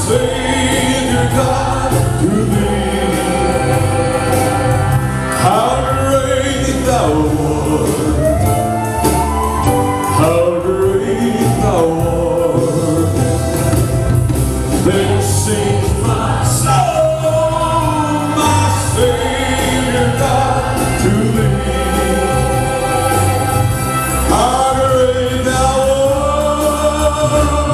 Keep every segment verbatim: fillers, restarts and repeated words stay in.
Savior God to thee. How great thou art, how great thou art. Then sings my soul, my Savior God to thee. How great thou art.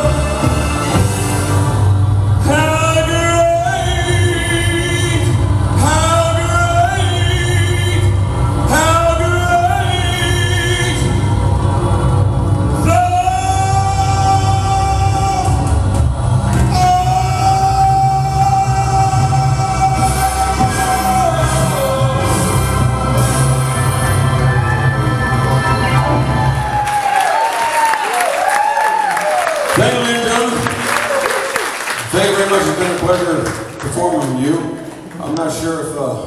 Thank you, ladies and gentlemen. Thank you very much. It's been a pleasure performing with you. I'm not sure if uh,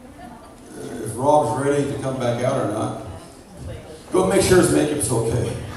if Rob's ready to come back out or not. Go make sure his makeup's okay.